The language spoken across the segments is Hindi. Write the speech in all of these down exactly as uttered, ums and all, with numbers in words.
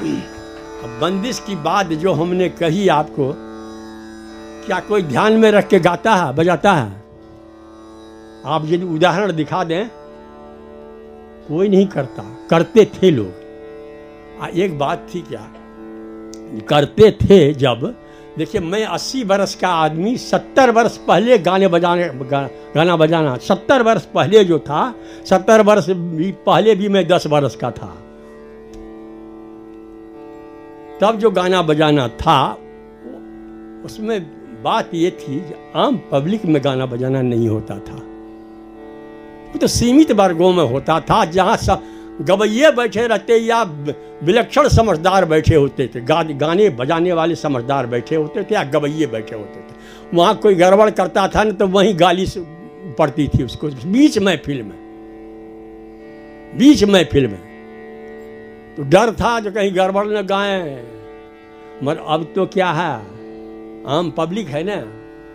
अब बंदिश की बात जो हमने कही आपको, क्या कोई ध्यान में रख के गाता है, बजाता है? आप यदि उदाहरण दिखा दें, कोई नहीं करता। करते थे लोग। एक बात थी, क्या करते थे जब, देखिए मैं अस्सी वर्ष का आदमी, सत्तर वर्ष पहले गाने बजाने गा, गाना बजाना सत्तर वर्ष पहले जो था, सत्तर वर्ष भी पहले भी मैं दस वर्ष का था। तब जो गाना बजाना था उसमें बात ये थी कि आम पब्लिक में गाना बजाना नहीं होता था। वो तो सीमित वर्गों में होता था, जहाँ सब गवैये बैठे रहते या विलक्षण समझदार बैठे होते थे, गा, गाने बजाने वाले समझदार बैठे होते थे या गवैये बैठे होते थे। वहाँ कोई गड़बड़ करता था न तो वहीं गाली पड़ती थी उसको, बीच महफिल में, बीच महफिल में। तो डर था जो कहीं गड़बड़ न गाएं। मगर अब तो क्या है, आम पब्लिक है ना,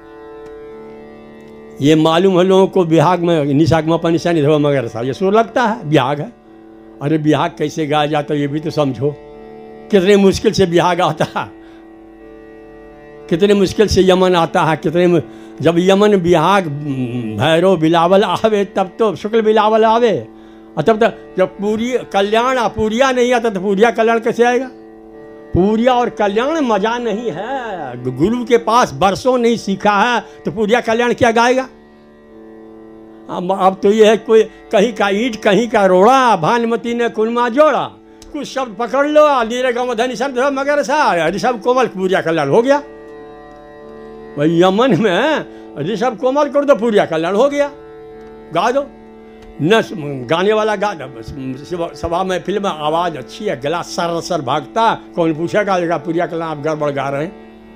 ये मालूम है लोगों को बिहाग में निशागमा निशानी धवा मगर साहब ये सुर लगता है, बिहाग है। अरे बिहाग कैसे गाया जाता है ये भी तो समझो। कितने मुश्किल से बिहाग आता है, कितने मुश्किल से यमन आता है, कितने जब यमन बिहाग भैरव बिलावल आवे तब तो शुक्ल बिलावल आवे, और तब तक जब पूरी कल्याण पूरिया नहीं आता तो पूरिया कल्याण कैसे आएगा? पूरिया और कल्याण मजा नहीं है। गुरु के पास बरसों नहीं सीखा है तो पूरिया कल्याण क्या गाएगा? अब अब तो ये है, कोई कहीं का ईंट कहीं का रोड़ा, भानुमती ने कुलमा जोड़ा, कुछ शब्द पकड़ लो, नीरे गाँव धनी शब्द मगर सा ऋषभ कोमल पूरिया कल्याण हो गया। वही यमन में ऋषभ कोमल कर दो पूरिया कल्याण हो गया, गा दो। न गाने वाला गा, सभा में फिल्म आवाज अच्छी है, गला सर सर भागता, कौन पूछेगा लेगा पूरिया कल्याण आप गड़बड़ गा रहे हैं।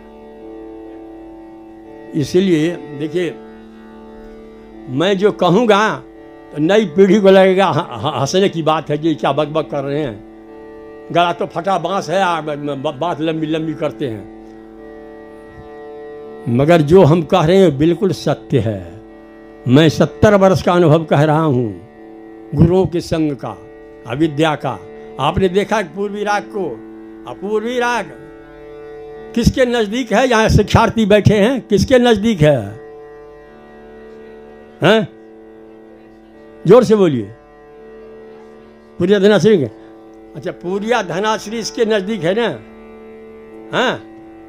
इसीलिए देखिए, मैं जो कहूँगा तो नई पीढ़ी को लगेगा हंसने की बात है कि क्या बकबक कर रहे हैं, गला तो फटा बांस है, बात लंबी लंबी करते हैं। मगर जो हम कह रहे हैं बिल्कुल सत्य है। मैं सत्तर वर्ष का अनुभव कह रहा हूँ, गुरुओं के संग का, अविद्या का। आपने देखा पूर्वी राग को, अपूर्वी राग किसके नजदीक है? यहाँ शिक्षार्थी बैठे हैं, किसके नजदीक है? हैं? जोर से बोलिए। पूरिया धनाश्री के? अच्छा, पूरिया धनाश्री इसके नजदीक है ना? हाँ,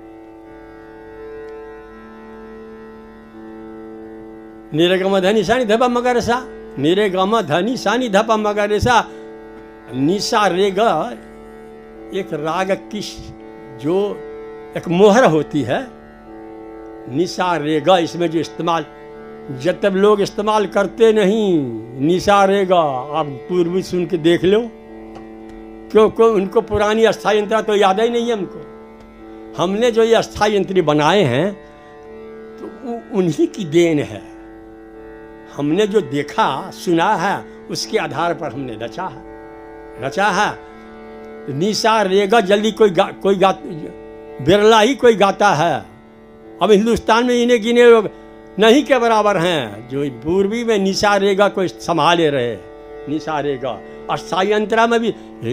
नीरे गम धनी सानी धपा मगर सा, नीरे गम धनी सानी धपा मगर सा। निशा रेगा एक राग की जो एक मोहर होती है, निशा रेगा, इसमें जो इस्तेमाल जब तक लोग इस्तेमाल करते नहीं, निशा रेगा। आप पूर्वी सुन के देख लो, क्योंकि उनको पुरानी अस्थायी यंत्र तो याद ही नहीं है हमको। हमने जो ये अस्थायी यंत्र बनाए हैं तो उन्हीं की देन है। हमने जो देखा सुना है उसके आधार पर हमने रचा है रचा है निशा रेगा जल्दी कोई गा, कोई गा बिरला ही कोई गाता है। अब हिंदुस्तान में इन्हें गिने लोग नहीं के बराबर हैं जो पूर्वी में निशा रेगा कोई संभाले रहे। निशा रेगा अस्थायी यंत्रा में भी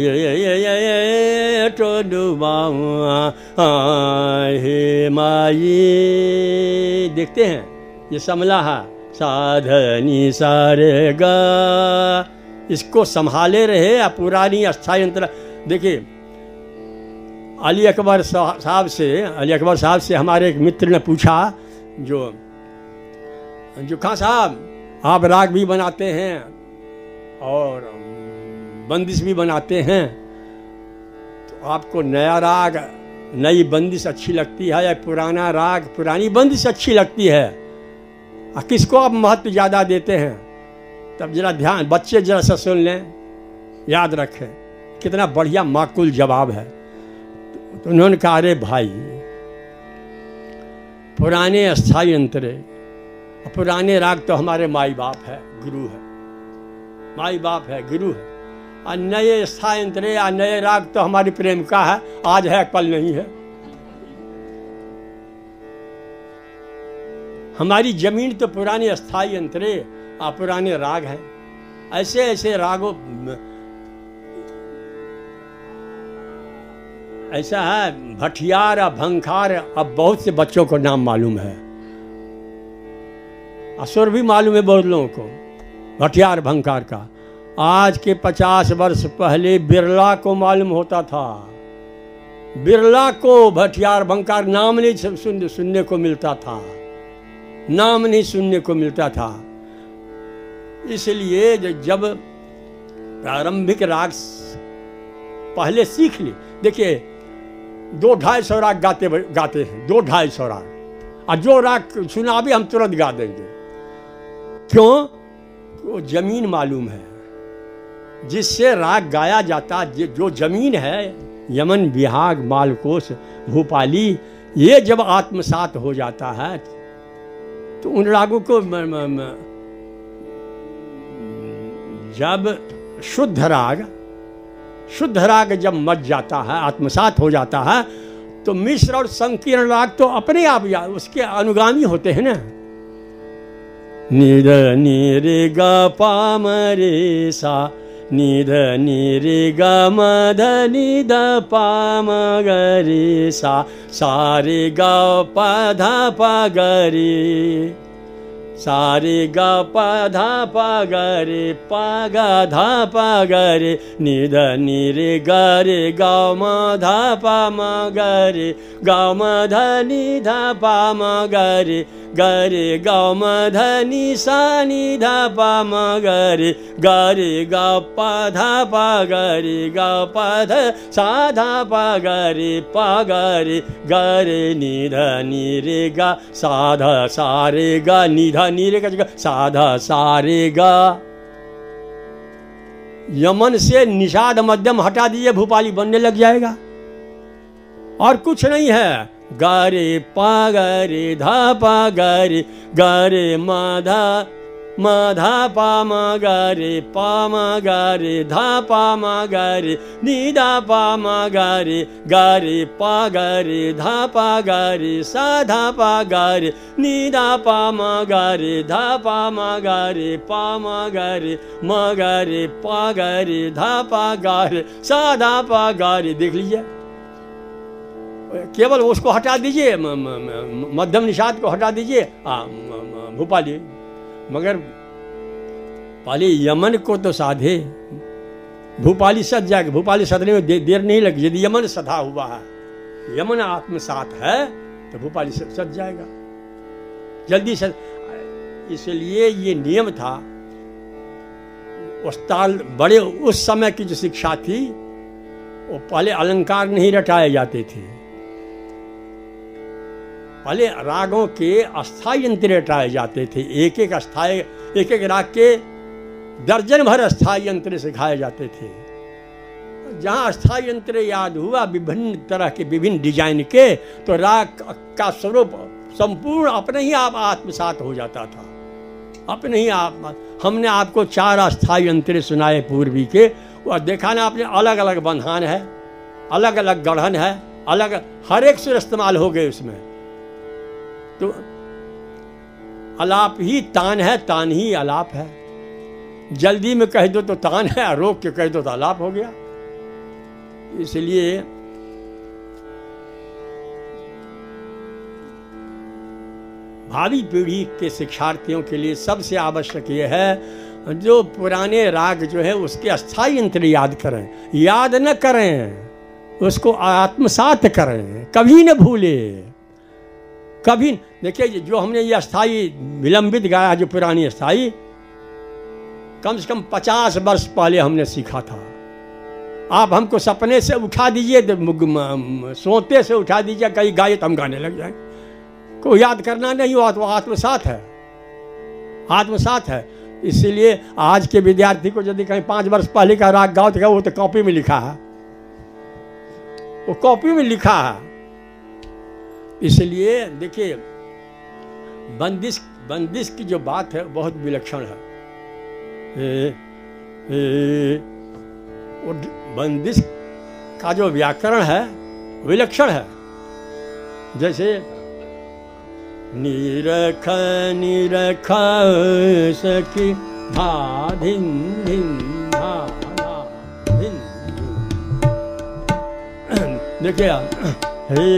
हे माई देखते हैं, ये समला है साधनी सारेगा, इसको संभाले रहे। या पुरानी अस्थायी यंत्र देखिए, अली अकबर साहब से अली अकबर साहब से हमारे एक मित्र ने पूछा, जो जो खां साहब आप राग भी बनाते हैं और बंदिश भी बनाते हैं, तो आपको नया राग नई बंदिश अच्छी लगती है या पुराना राग पुरानी बंदिश अच्छी लगती है? और किसको आप महत्व ज़्यादा देते हैं? तब जरा ध्यान, बच्चे जरा सा सुन लें, याद रखें, कितना बढ़िया माकूल जवाब है। तो उन्होंने कहा, अरे भाई, पुराने अस्थायी यंत्र पुराने राग तो हमारे माई बाप है, गुरु है, माई बाप है, गुरु है। और नए अस्थायी यंत्र या नए राग तो हमारी प्रेम का है, आज है कल नहीं है। हमारी जमीन तो पुरानी अस्थायी यंत्रे और पुराने राग हैं। ऐसे ऐसे रागों ऐसा है, भटियार और भंखार अब बहुत से बच्चों को नाम मालूम है, असुर भी मालूम है बहुत लोगों को, भटियार भंखार का। आज के पचास वर्ष पहले बिरला को मालूम होता था, बिरला को भटियार भंखार नाम नहीं सुन, सुनने को मिलता था, नाम नहीं सुनने को मिलता था। इसलिए जब प्रारंभिक राग पहले सीख ली, देखिए दो ढाई सौ राग गाते गाते हैं, दो ढाई सौ राग, और जो राग सुना भी हम तुरंत गा देंगे। क्यों? वो जमीन मालूम है जिससे राग गाया जाता, जो जमीन है यमन, बिहाग, मालकोस, भूपाली, ये जब आत्मसात हो जाता है तो उन रागों को म, म, म, जब शुद्ध राग शुद्ध राग जब मच जाता है, आत्मसात हो जाता है, तो मिश्र और संकीर्ण राग तो अपने आप या उसके अनुगामी होते हैं ना। निध नि रे ग पा म रे सा, निध नि रे ग म ध नि ध पा म ग रे सा, सा रे ग प ध प ग रे, सा रे ग प ध प ग रे, प ग ध प ग रे, नि ध नि रे ग रे ग म ध प म ग रे, ग म ध नि ध प म ग रे, ग रे ग म ध नि सा नि ध प म ग रे, ग रे ग प ध प ग रे, ग प ध सा ध प ग रे, प ग रे, ग रे नि ध नि रे ग, सा ध सा रे ग, नि ध नि रे ग, सा ध सा रे ग। यमन से निषाद मध्यम हटा दीजिए, भूपाली बनने लग जाएगा, और कुछ नहीं है। ग रे प ग रे ध प ग रे, ग रे म ध म ध प म ग रे, प म ग रे, ध प म ग रे, नि ध प म ग रे, ग रे प ग रे, ध प ग रे, सा ध प ग रे, नि ध प म ग रे, ध प म ग रे, प म ग रे, म ग रे, प ग रे, ध प ग रे, सा ध प ग रे। देख लीजिए, केवल उसको हटा दीजिए, मध्यम निषाद को हटा दीजिए, भूपाली। मगर पाली यमन को तो साधे, भूपाली सध जाएगा। भूपाली सधने में दे, देर नहीं लगी। यदि यमन सधा हुआ है, यमन आत्मसात है, तो भूपाली सध जाएगा जल्दी से। इसलिए ये नियम था। उस ताल बड़े उस समय की जो शिक्षा थी, वो पहले अलंकार नहीं रटाए जाते थे, पहले रागों के अस्थाई यंत्र रटाए जाते थे। एक एक अस्थाई, एक एक राग के दर्जन भर अस्थाई यंत्र सिखाए जाते थे। जहाँ अस्थाई यंत्र याद हुआ विभिन्न तरह के, विभिन्न डिजाइन के, तो राग का स्वरूप संपूर्ण अपने ही आप आत्मसात हो जाता था, अपने ही आप। हमने आपको चार अस्थाई यंत्र सुनाए पूर्वी के, और देखा ना आपने, अलग अलग बंधान है, अलग अलग गढ़न है, अलग हर एक सुर इस्तेमाल हो गए उसमें। तो अलाप ही तान है, तान ही अलाप है। जल्दी में कह दो तो तान है, रोक के कह दो तो अलाप हो गया। इसलिए भावी पीढ़ी के शिक्षार्थियों के लिए सबसे आवश्यक ये है, जो पुराने राग जो है उसके अस्थाई यंत्र याद करें, याद न करें, उसको आत्मसात करें, कभी न भूले, कभी। देखिए, जो हमने ये अस्थाई विलंबित गाया, जो पुरानी अस्थाई, कम से कम पचास वर्ष पहले हमने सीखा था। आप हमको सपने से उठा दीजिए, सोते से उठा दीजिए, कहीं गाये तो हम गाने लग जाए। कोई याद करना नहीं हुआ तो आत्मसात है, आत्मसात है। इसीलिए आज के विद्यार्थी को यदि कहीं पाँच वर्ष पहले का राग गाओ तो क्या, वो तो कॉपी में लिखा है, वो कॉपी में लिखा है। इसलिए देखिए, बंदिश बंदिश की जो बात है बहुत विलक्षण है। ए, ए, वो बंदिश का जो व्याकरण है विलक्षण है। जैसे निरख निरख सखी धा धिन धिन धा धा धिन, देखिए आप, हे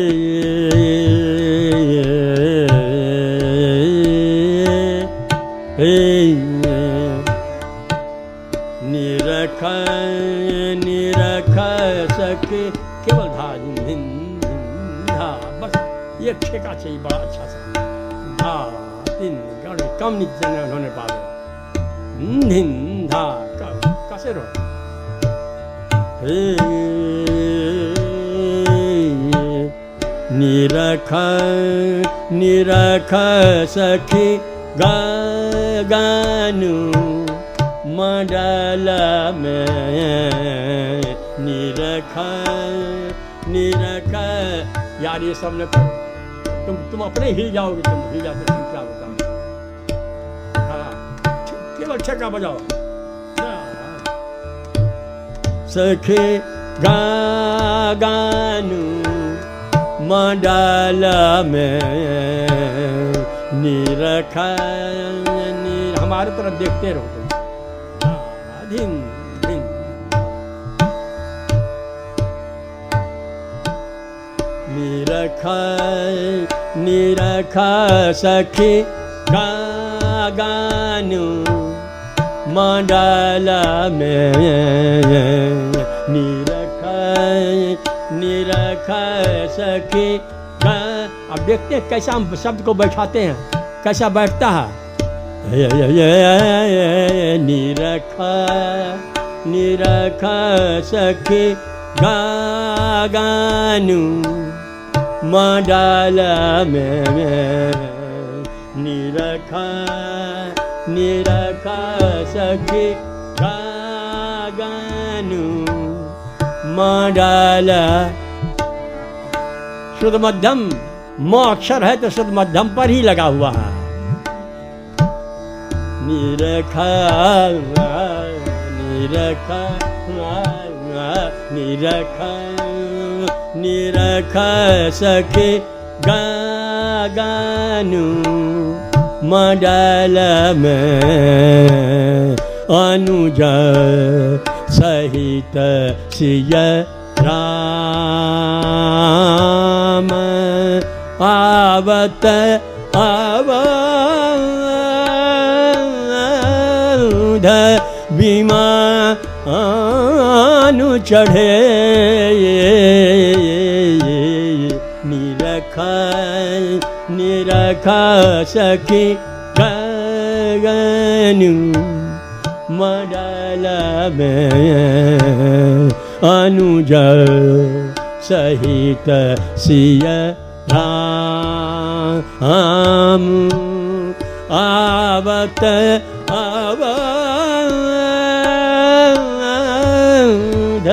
निरख निरख सके केवल धा धिन धा, बस ये ठेका चाहिए बड़ा अच्छा सा, धा तीन कम नीचे होने पावे, धिन धा कैसे रो, निरख निरख सखी गानु मंडल में, निरख निरख। यार ये सब न करो, तुम तुम अपने हिल जाओगे, तुम हिल जाते तुम क्या बताओ। हाँ केवल छक्का बजाओ, सखी गानु मंडल में, निरख निर, हमारे तरफ देखते रहो तुम, धिन धिन। निरख निरख सखी गानु मंडल में, निरख निरख सखी। अब देखते हैं कैसा हम शब्द को बैठाते हैं, कैसा बैठता है। निरख निरख सखी गानु मंडल में, निरख निरख सखी गानु मंडल। शुद्ध मध्यम म अक्षर है तो शुद्ध मध्यम पर ही लगा हुआ है। निरख निरख निरख निरख सखी गानु मंडल में, अनुज सहित सिय राम आवत आवध विमानु चढ़े, निरख निरख सखी गानु मंडल में, अनुज सहित सिय राम आवत आवध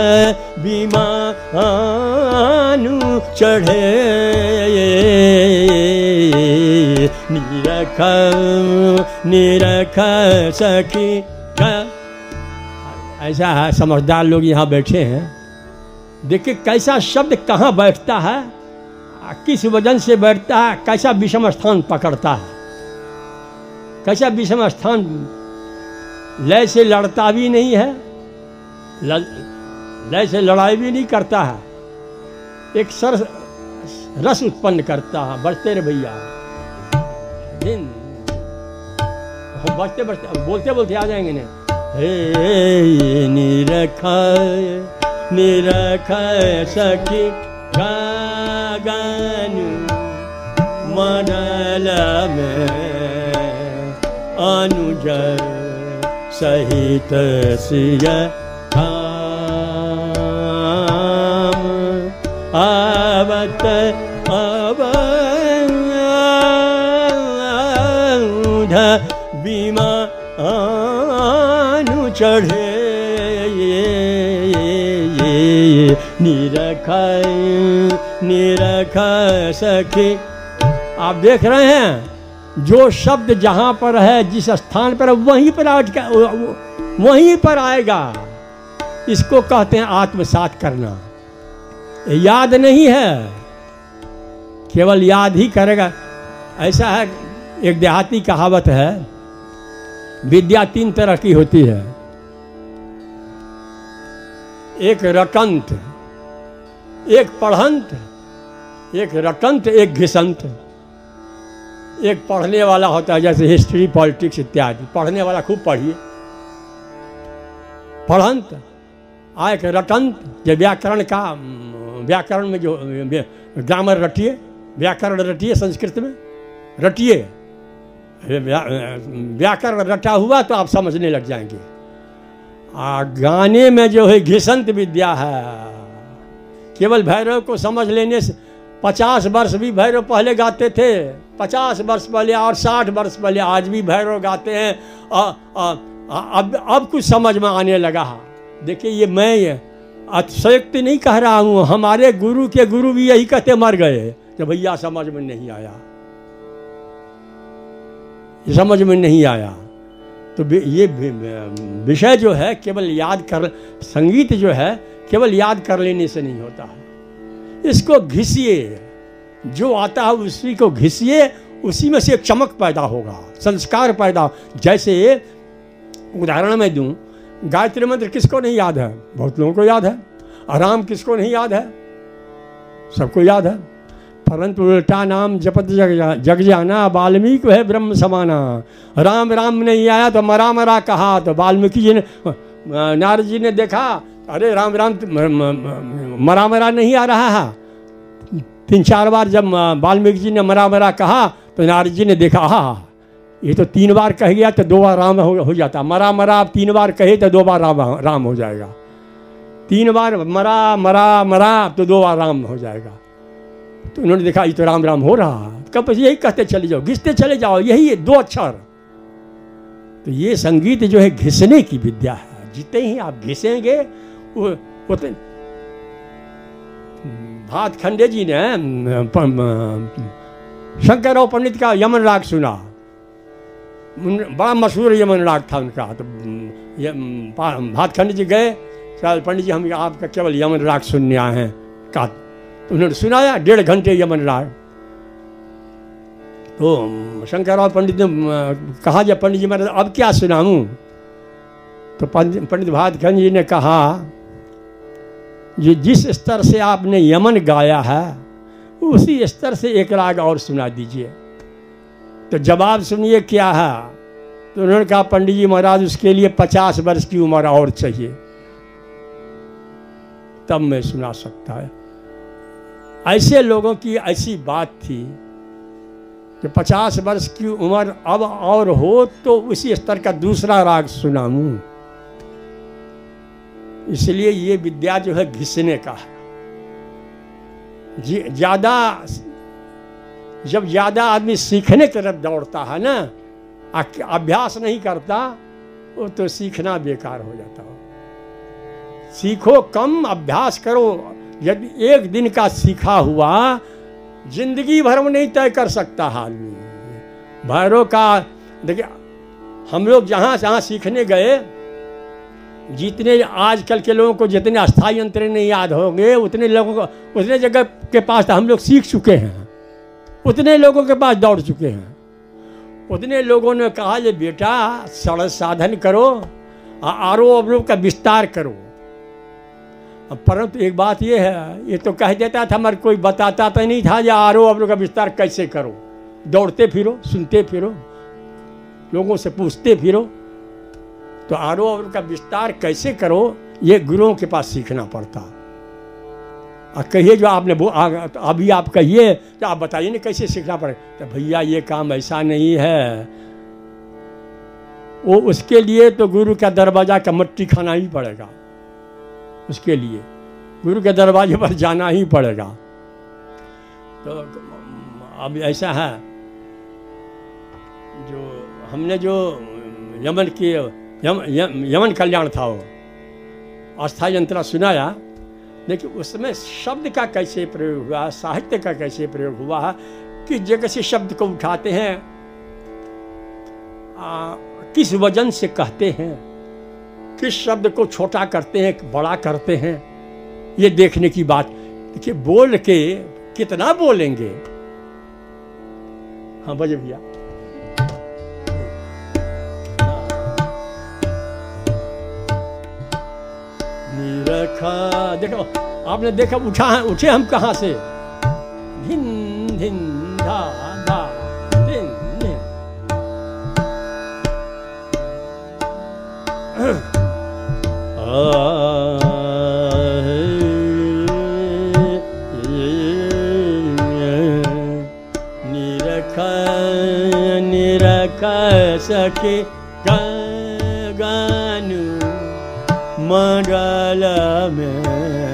विमानु चढ़े, निरख निरख सखी। ऐसा है, समझदार लोग यहाँ बैठे हैं। देखिए कैसा शब्द कहाँ बैठता है, किस वजन से बैठता है, कैसा विषम स्थान पकड़ता है, कैसा विषम स्थान। लय से लड़ता भी नहीं है, लय से लड़ाई भी नहीं करता है, एक सर रस उत्पन्न करता है। बचते रहे भैया, दिन बचते बचते बोलते बोलते आ जाएंगे ना। हे निरख निरख सखी गानु मंडल में, अनुज सहित सिय राम आवत आवध विमानु चढ़े, निरख निरख सखी। आप देख रहे हैं जो शब्द जहाँ पर है, जिस स्थान पर वहीं पर अटका, वहीं पर आएगा। इसको कहते हैं आत्मसात करना। याद नहीं है, केवल याद ही करेगा। ऐसा है, एक देहाती कहावत है, विद्या तीन तरह की होती है। एक रटंत, एक पढ़ंत, एक रटंत, एक घिसंत। एक पढ़ने वाला होता है जैसे हिस्ट्री, पॉलिटिक्स इत्यादि, पढ़ने वाला खूब पढ़िए, पढ़ंत। आ एक रटंत, जो व्याकरण का, व्याकरण में जो ग्रामर रटिए, व्याकरण रटिए, संस्कृत में रटिए, व्याकरण रटा हुआ तो आप समझने लग जाएंगे। आ गाने में जो है घिसंत विद्या है। केवल भैरव को समझ लेने से, पचास वर्ष भी भैरव पहले गाते थे, पचास वर्ष पहले और साठ वर्ष पहले, आज भी भैरव गाते हैं। आ, आ, आ, अब अब कुछ समझ में आने लगा। देखिए ये मैं अतिशयोक्ति नहीं कह रहा हूँ, हमारे गुरु के गुरु भी यही कहते मर गए कि भैया समझ में नहीं आया, ये समझ में नहीं आया। तो ये विषय जो है केवल याद कर, संगीत जो है केवल याद कर लेने से नहीं होता है, इसको घिसिए, जो आता है उसी को घिसिए, उसी में से एक चमक पैदा होगा, संस्कार पैदा। जैसे उदाहरण मैं दूं, गायत्री मंत्र किसको नहीं याद है? बहुत लोगों को याद है। राम किसको नहीं याद है? सबको याद है। परंतु उल्टा नाम जपत जग जग जाना, वाल्मीकि है ब्रह्म समाना। राम राम नहीं आया तो मरा मरा कहा, तो वाल्मीकि जी ने, नारद जी ने देखा, अरे राम राम मरा मरा नहीं आ रहा है। तीन चार बार जब वाल्मीकि जी ने मरा मरा कहा तो नारद जी ने देखा, हाँ ये तो तीन बार कह गया तो दो बार राम हो, हो जाता। मरा मरा आप तीन बार कहे तो दो बार राम राम हो जाएगा। तीन बार मरा मरा मरा तो दो बार राम हो जाएगा। तो उन्होंने देखा ये तो राम राम हो रहा, कब यही कहते चले जाओ, घिसते चले जाओ, यही दो अक्षर। तो ये संगीत जो है घिसने की विद्या है। जितने ही आप घिसेंगे वो उतने। भातखंडे जी ने शंकरराव पंडित का यमन राग सुना, बड़ा मशहूर यमन राग था उनका। तो भातखंडे जी गए, शायद पंडित जी हम आपका केवल यमन राग सुनने आए हैं का। तो उन्होंने सुनाया डेढ़ घंटे यमन राग। तो शंकरराव पंडित ने कहा, जब पंडित जी महाराज अब क्या सुनाऊं? तो पंडित भातखंडे जी ने कहा, जो जिस स्तर से आपने यमन गाया है उसी स्तर से एक राग और सुना दीजिए। तो जवाब सुनिए क्या है। तो उन्होंने कहा, पंडित जी महाराज उसके लिए पचास वर्ष की उम्र और चाहिए, तब मैं सुना सकता है। ऐसे लोगों की ऐसी बात थी कि पचास वर्ष की उम्र अब और हो तो उसी स्तर का दूसरा राग सुनाऊं। इसलिए ये विद्या जो है घिसने का है। ज्यादा जब ज्यादा आदमी सीखने की तरफ दौड़ता है ना, अभ्यास नहीं करता, वो तो सीखना बेकार हो जाता हो। सीखो कम, अभ्यास करो। यदि एक दिन का सीखा हुआ जिंदगी भर में नहीं तय कर सकता आदमी। भैरव का देखिए, हम लोग जहाँ जहाँ सीखने गए, जितने आजकल के लोगों को जितने अस्थायी यंत्र नहीं याद होंगे, उतने लोगों को उतने जगह के पास तो हम लोग सीख चुके हैं, उतने लोगों के पास दौड़ चुके हैं। उतने लोगों ने कहा, जे बेटा सड़क साधन करो, आरो अवरोह का विस्तार करो। परंतु एक बात ये है, ये तो कह देता था मगर कोई बताता तो नहीं था, जे आरो अवरोह का विस्तार कैसे करो। दौड़ते फिरो, सुनते फिरो, लोगों से पूछते फिरो। तो आरो अवरोह का विस्तार कैसे करो, ये गुरुओं के पास सीखना पड़ता। और कहिए जो आपने वो तो अभी आप कहिए तो आप बताइए ना कैसे सीखना पड़ेगा। तो भैया ये काम ऐसा नहीं है, वो उसके लिए तो गुरु का दरवाजा का मट्टी खाना ही पड़ेगा। उसके लिए गुरु के दरवाजे पर जाना ही पड़ेगा। तो अब ऐसा है, जो हमने जो यमन की यम, यम, यमन कल्याण था वो अस्थायी यंत्रा सुनाया, लेकिन उसमें शब्द का कैसे प्रयोग हुआ, साहित्य का कैसे प्रयोग हुआ है, किस जगह से शब्द को उठाते हैं, आ, किस वजन से कहते हैं, किस शब्द को छोटा करते हैं, बड़ा करते हैं, ये देखने की बात। देखिए बोल के कितना बोलेंगे। हाँ बजे भैया। निरखा देखो, आपने देखा उठा उठे हम कहाँ से? धिन धिन धा धा धिन धिन। निरख निरख सके गानु मंडल में,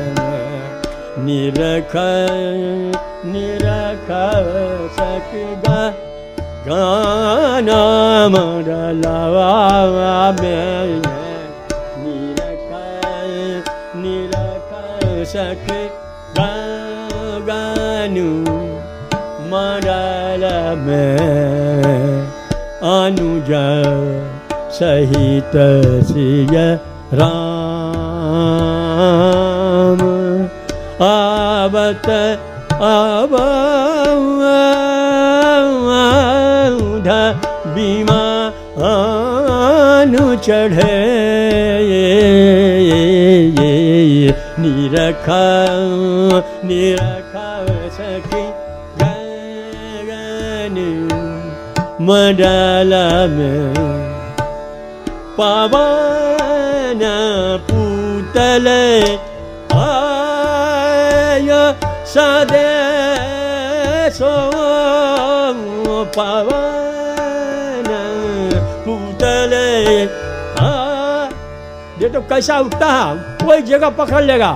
निरख निरख सके गाना मंडल में, निरख निरख सके गानु मंडल में, अनुज सहित सिय राम आवत अवध विमान चढ़े, निरख निरख सखी गगन मंडल में, पवन पूतल आय सदेशो, पवन पूतल आ, ये तो कैसा उठता है, कोई जगह पकड़ लेगा।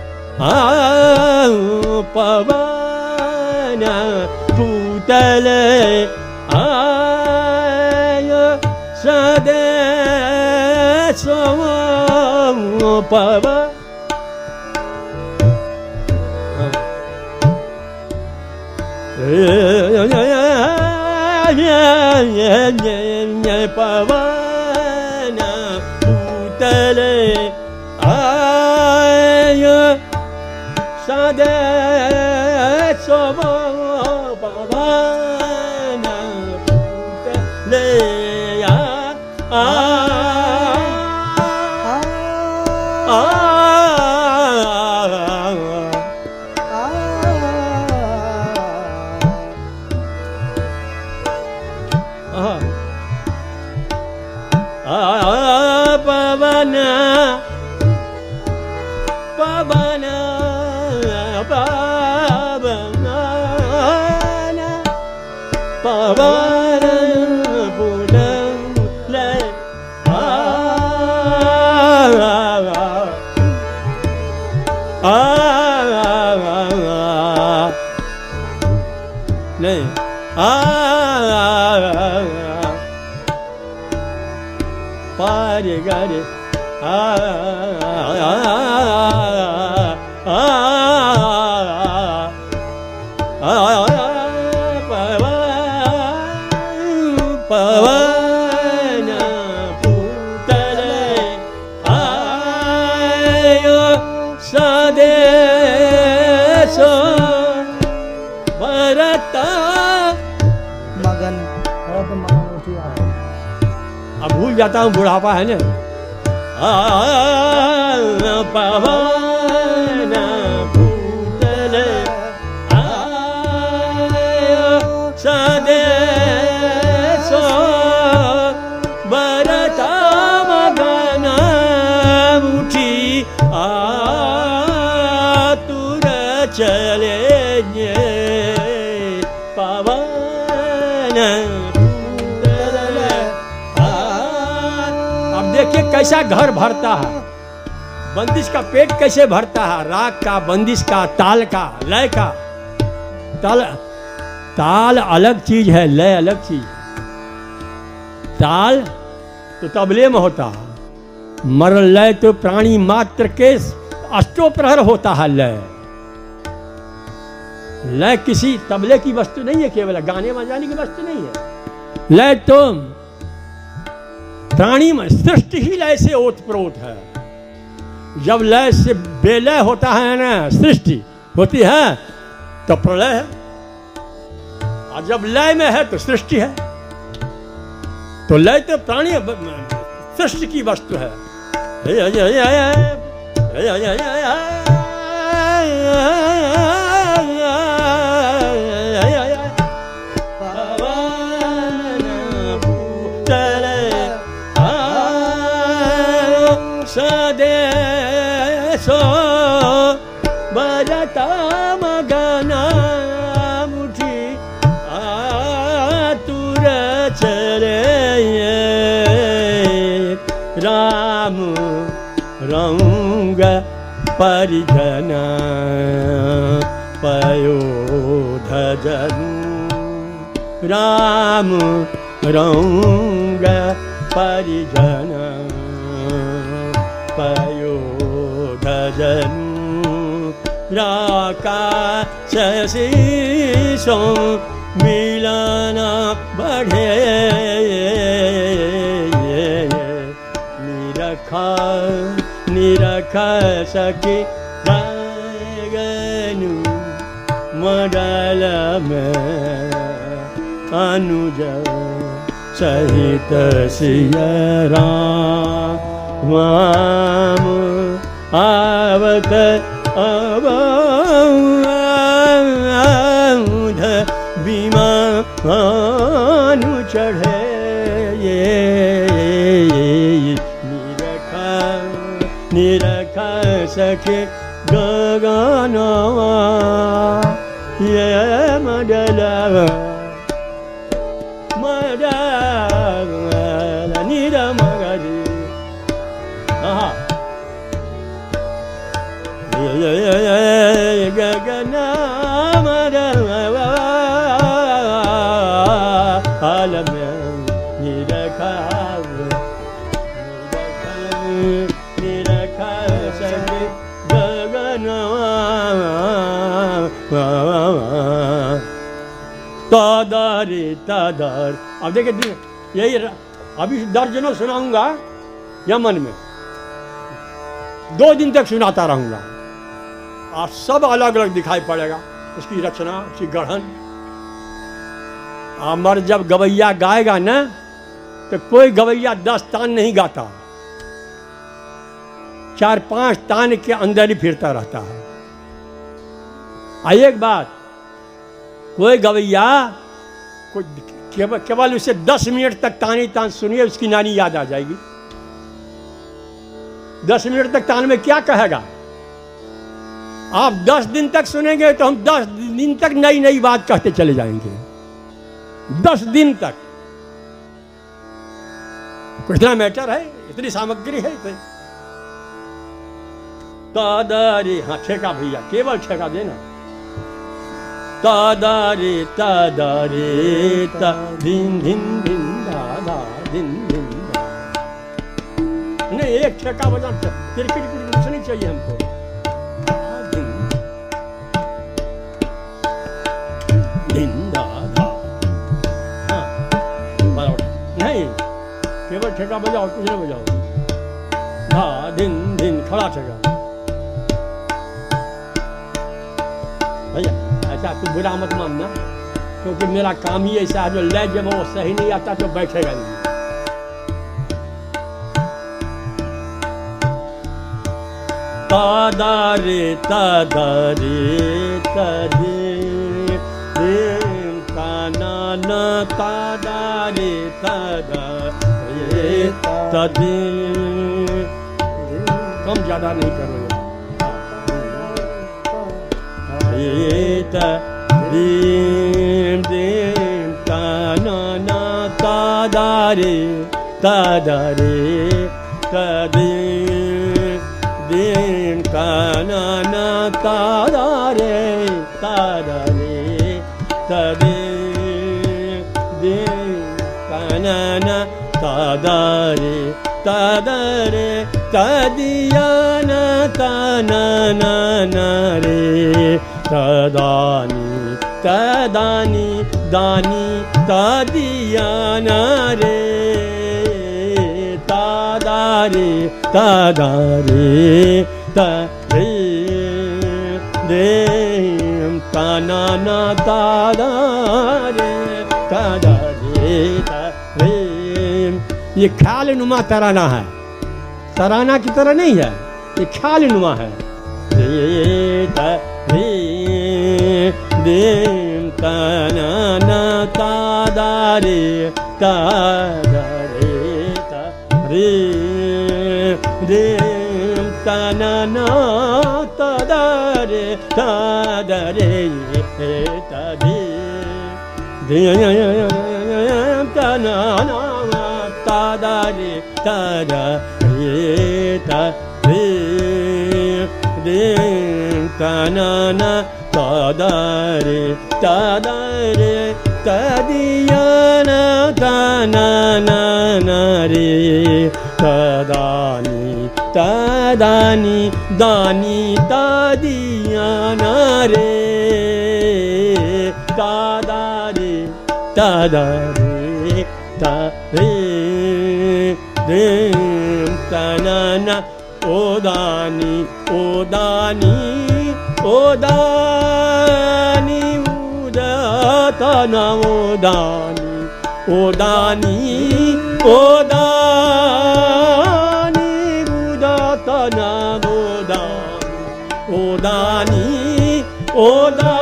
पवन पूतल आय सदेशो, पवन पवन पूतल आय सदेशो, पवन पूतल आ पवन पवन पवन पवन पुनः नहीं पारे गारे आ पवन पूतल आयो सदेशो, भरत मगन मगन उठी आ। अब भूल जाता हूँ, बुढ़ापा है ना। पवन पूतल आयो सदेशो, भरत मगन उठी आतुर चले, पवन पूतल। अब देखिए कैसा घर भरता है, बंदिश का पेट कैसे भरता है, राग का, बंदिश का, ताल का, लय का। ताल ताल अलग चीज है, लय अलग चीज। ताल तो तबले में होता है, मर लय तो प्राणी मात्र के अष्टो प्रहर होता है। लय लय किसी तबले की वस्तु नहीं है, केवल गाने बजाने की वस्तु नहीं है। लय तो प्राणी में सृष्टि ही लय से ओतप्रोत है। जब लय से बेलय होता है ना, सृष्टि होती है तो प्रलय है, और जब लय में है तो सृष्टि है। तो लय तो प्राणी सृष्टि की वस्तु है। सदेशो बजता मगना मुठी आतुर चले राम रंग परिजन पयोधजन राम रंग परिजन पयोधजन राकाश शीशो मिलन बढ़े निरख निरख सके गनु मडल में अनुज सहित सियरा राम आवत अवध विमानु चढ़े ये निरख निरख सके गगनवा ये मडल मडल निरमगरी गगन हाल में निरख निरख सके गगन तदरी तदर। अब देखिए यही अभी दर्जनों सुनाऊंगा यमन में, दो दिन तक सुनाता रहूंगा और सब अलग अलग दिखाई पड़ेगा, उसकी रचना, उसकी गढ़न। अमर जब गवैया गाएगा ना तो कोई गवैया दस तान नहीं गाता, चार पांच तान के अंदर ही फिरता रहता है। एक बात, कोई गवैया केवल केवल उसे दस मिनट तक तानी तान सुनिए, उसकी नानी याद आ जाएगी। दस मिनट तक तान में क्या कहेगा, आप दस दिन तक सुनेंगे तो हम दस दिन तक नई नई बात कहते चले जाएंगे। दस दिन तक कितना मैटर है, इतनी सामग्री है। तादारी, हाँ ठेका भैया, केवल ठेका देना। तादारी तादारी ता दिन दिन दिन दादा दिन दिन दा। नहीं, एक ठेका बजा, क्रिकेट क्रिकेट सुनी चाहिए हमको। दिन दिन दादा, हाँ बराबर नहीं, केवल ठेका बजाओ, कुछ नहीं बजाओ। धा दिन दिन खड़ा ठेका भैया। ऐसा तू बुरा मत मानना, क्योंकि मेरा काम ही ऐसा है, जो ले जब वो सही नहीं आता तो बैठेगा नहीं। तादारे तादारे तदे ताना न तादारे तादारे तदे। कम ज्यादा नहीं करो, दीम दीम ताना ना तादारे तादारे तदीम दीम ताना ना तादारे तादारे तदीम दीम ताना ना तादारे तादारे तदिया ना ताना ना ना रे तदानी तदानी दानी तदियाना रे तादारे तादारे तरे देम ताना तादारे तादारे तरे। ये ख्याल नुमा तराना है, तराना की तरह नहीं है, ये ख्याल नुमा है। dim ta na na ta da re ta da re ta re dim ta na na ta da re ta da re ta re dim ta na na ta da re ta da re ta re dim ta na na ta da re ta da re ta di ya na ta na na na re ta da ni ta da ni da ni ta di ya na re ta da re ta da re ta re dim ta na na o da ni o da ni o da ni u da ta na o da ni o da ni o da ni u da ta na o da ni o da ni o da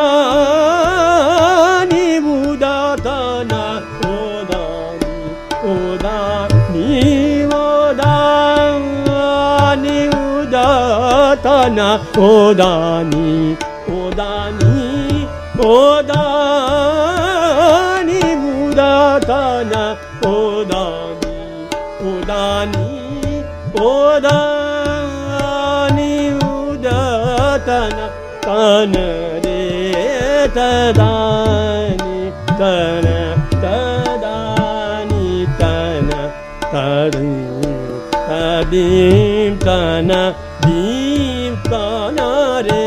ni u da ta na o da ni o da ni o da ni u da ta na o da ni o da ni o da ni u da ta na o da ni o da ni o da ni u da ta na ta na re ta da ni ta na ta da ni ta na ta ri ta dim ta na dim ta na re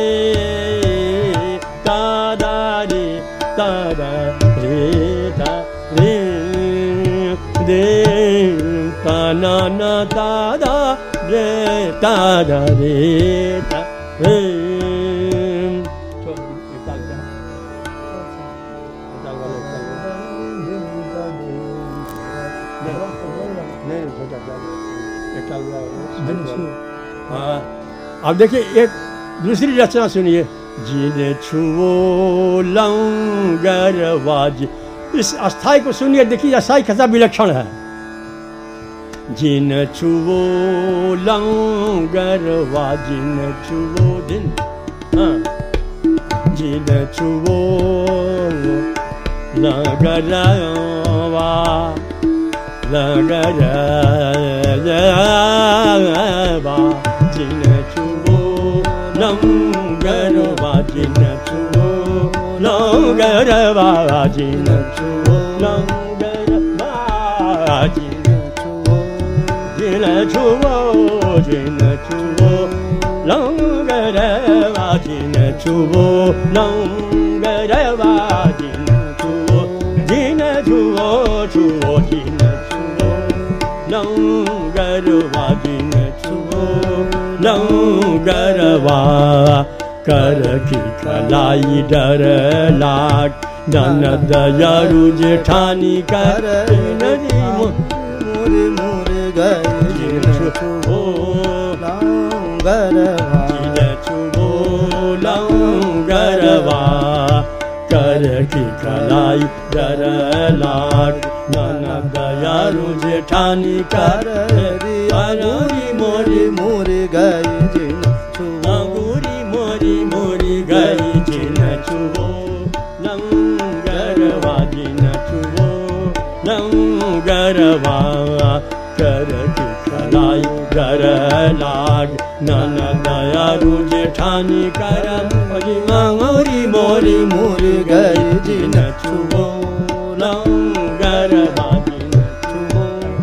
ta da re ta da re ta re dim ta na na ta da re ta da re ta re हाँ, अब देखिए एक दूसरी रचना सुनिए। जिन छुओ लंगरवाज, इस अस्थाई को सुनिए, देखिए अस्थाई कैसा विलक्षण है। जिन छुओ लंगरवाज, जिन छुओ दिन, हाँ, जिन छुओ लंगरवा लंगरवा जिन छुओ लंगरवा जिन छुओ लंगरवा जिन छुओ लंगरवा जिन छुओ जिन छुओ जिन छुओ लंगरवा जिन छुओ लंगरवा जिन छुओ जिन छुओ छुओ जिन लंगरवा जिन छुओ लंगरवा कर की कलाई डर लाग ननद यारू जेठानी कर नदी मोरे मोरे गए जिन छुओ लंगरवा जिन छुओ लंगरवा कर की कलाई डर लाग ननद यारू जेठानी कर अंगूरी मोरी मोरे गए जिन छुओ अंगूरी मोरी मोरी गई जिन छुओ लंगरवा जिन छुओ लंगरवा कर की कलाई डर लाग ननद यारू जेठानी कर अंगूरी मोरी मोरी गई जिन छुओ लंगरवा जिन छुओ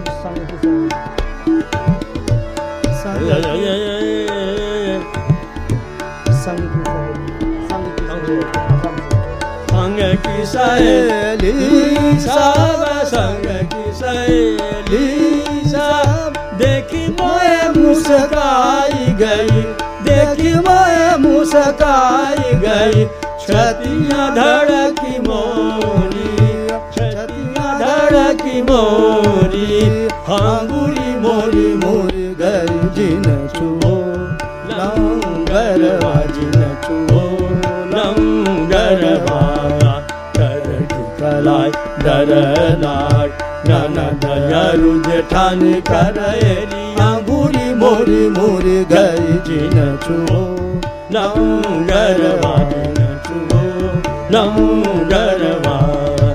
संग की सहेली सब संग की सहेली सब देखी मोए मुस्काई गई देखी मोए मुस्काई गई छतियाँ धड़की मोरी छतियाँ धड़की मोरी अंगूरी मोरी मोरी गई जिन छुओ लंगरवा जिन छुओ लंगरवा डर लाग ननद यरु जेठानी करेली अंगूरी मोरी मोरी गई जिन छुओ लंगरवा जिन छुओ लंगरवा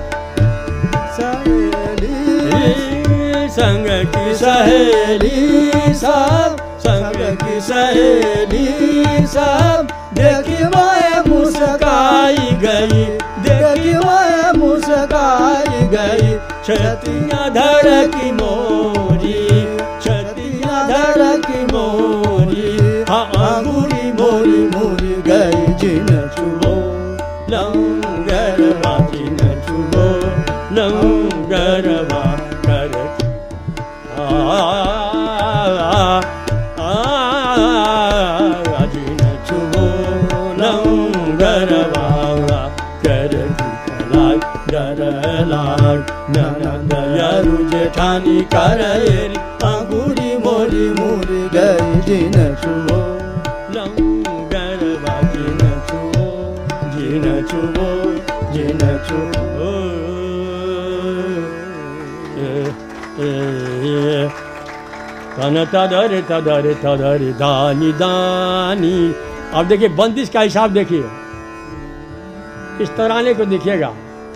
सहेली संग की सहेली सब संग की सहेली सब देखी मैं मुस्काई गई देखी मैं मुस्काई गई छतिया धड़ की मोरी छतिया धड़ की मोरी हाँ अंगूरी मोरी मोरी गई जिन छुओ लंगरवा जिन छुओ लंगरवा कर आ जिन छुओ लंगरवा कर डर लाग ननद यरु जेठानी करेली अंगूरी मोरी मोरी गई जिन छुओ लंगरवा जिन छुओ जिन छुओ जिन छुओ तन तदरे तदरे तदरे दानी दानी। अब देखिए बंदिश का हिसाब देखिए, इस तराने को देखिएगा।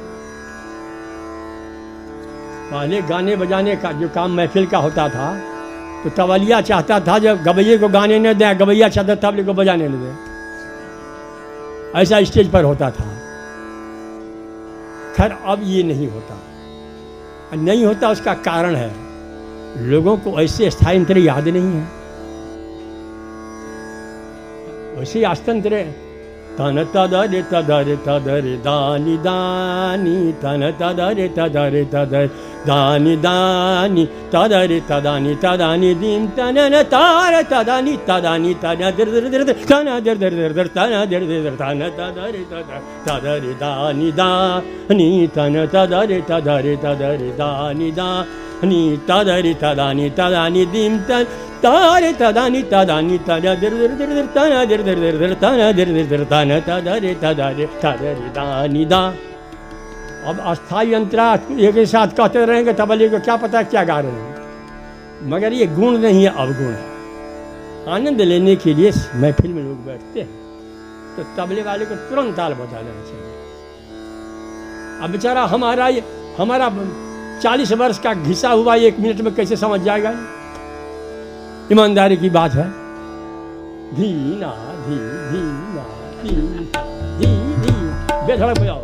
पहले गाने बजाने का जो काम महफिल का होता था तो तबलिया चाहता था जब गवैये को गाने न दें, गवैया चाहता तबले को बजाने न दें, ऐसा स्टेज पर होता था। खैर अब ये नहीं होता, नहीं होता उसका कारण है लोगों को ऐसे स्थायंत्र याद नहीं है, वैसे अस्तंत्र तन तदरे तदरे तदरे दानी दानी तन तदरे तदरे तदरे दानी दानी तदरे तदानी तदानी दीन तनन तार तदानी तदानी तना दर दर दर तना दर दर दर दर तना दर दर दर तना तदरे तदरे दानी दानी तन तदरे तदरे तदरे दानी दानी तदरे तदानी तदानी दीन तन तारे तदानी तदानी तना दर दर दर दर तना दर दर दर दर तना दर दर दर तना तदरे तदरे तदरे दानी दा। अब अस्थाई अंतरा एक ही साथ कहते रहेंगे तबले को क्या पता क्या गा रहे हैं, मगर ये गुण नहीं है, अवगुण है। आनंद लेने के लिए महफिल में लोग बैठते हैं तो तबले वाले को तुरंत ताल बजा देना चाहिए। अब बेचारा हमारा हमारा चालीस वर्ष का घिसा हुआ एक मिनट में कैसे समझ जाएगा? ईमानदारी की बात है। धीना धी धीना धी धी धी बेधड़क बजाओ।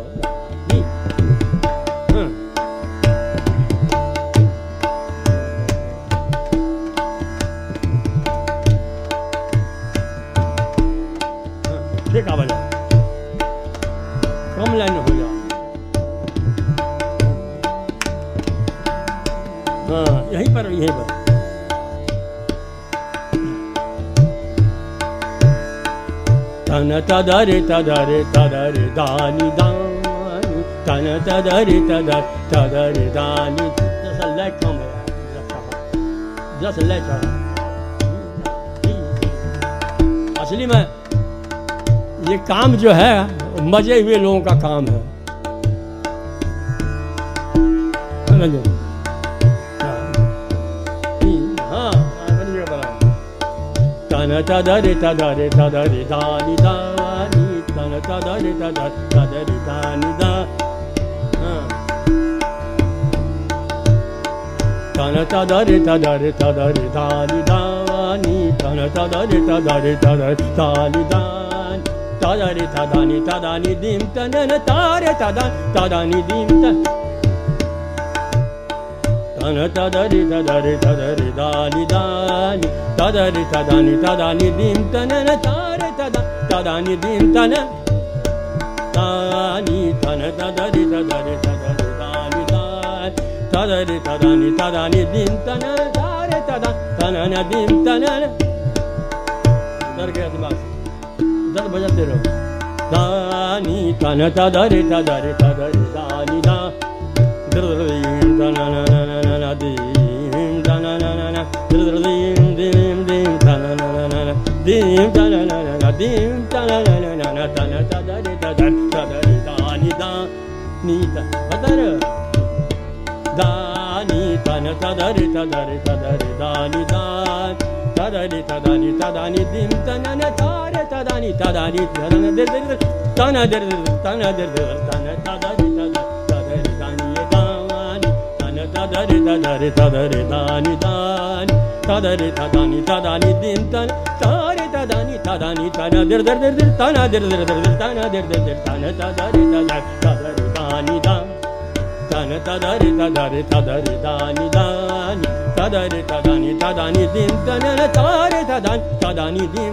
देखा बजा कम लाइन हो जाओ। हाँ यहीं पर यहीं पर तन तदरे तदरे तदरे दानी दानी तन तदरे तदरे तदरे दानी। जैसा लय कम है, जैसा लय चढ़ा। असली में ये काम जो है मजे हुए लोगों का काम है। हाँ तन तदरे तदरे तदरे दानी दानी तन तदरे तदरे तदरे दानी दा। तन तदरे तदरे तदरे दानी दानी तन तदरे तदरे तदरे दानी दानी तदरे तदानी तदानी दीम तनन तारे तदान तदानी दीम तन तन तदरे तदरे तदरे दानी दानी तदरे तदानी तदानी दीम तनन तारे तदा तदानी दीम तन तानी तन तदरे तदरे तदरे दानी दानी तदरे तदानी तदानी दीम तनन तारे तदा तनन दीम तनन। डर गया दिमाग से, जब बजाते रहो। दानी तन तदरे तदरे तदरे दानी दा दीम तनन दीम तनन दीम दीम दीम तनन दीम तनन दीम तनन तन तदरे तदरे तदरे दानी दा नीता बदर दानी तन तदरि तदरि तदरि दानी दान तदरि तदानी तदानी दिम तनन तारे तदानी तदानी तनन दर दर तन दर दर तन दर दर तन तदरि तदरि दानी दानी तन तदरि तदरि तदरि दानी दानी तदरि तदानी तदानी दिम तन तारे तदानी तदानी तन दर दर दर तन दर दर दर तन दर दर दर तन तदरि तदरि दानी दान तन तदरि तदरि तदरि दानी दानी तदरि तदानी तदानी दिम तनन तारे तदानी तदानी दिम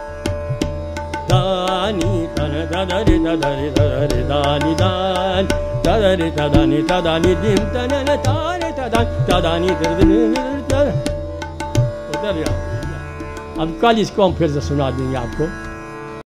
दानी तन तदरि तदरि तदरि दानी दानी तदरि तदानी तदानी दिम तनन तारे तदानी तदानी उधर। अब कल इसको हम फिर से सुना देंगे आपको।